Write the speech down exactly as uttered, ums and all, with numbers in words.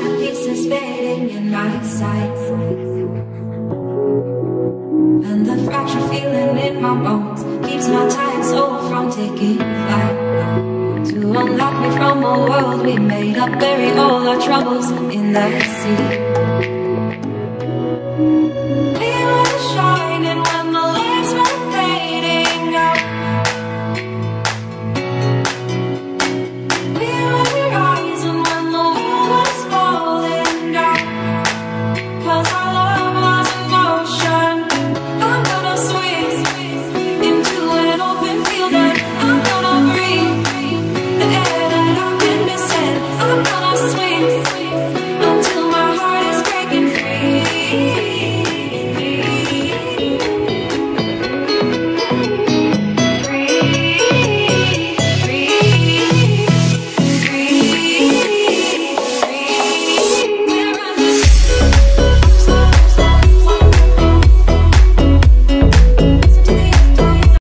shattered pieces fading in my sight, and the fractured feeling in my bones keeps my tired soul from taking flight. To unlock me from a world we made up, bury all our troubles in the sea.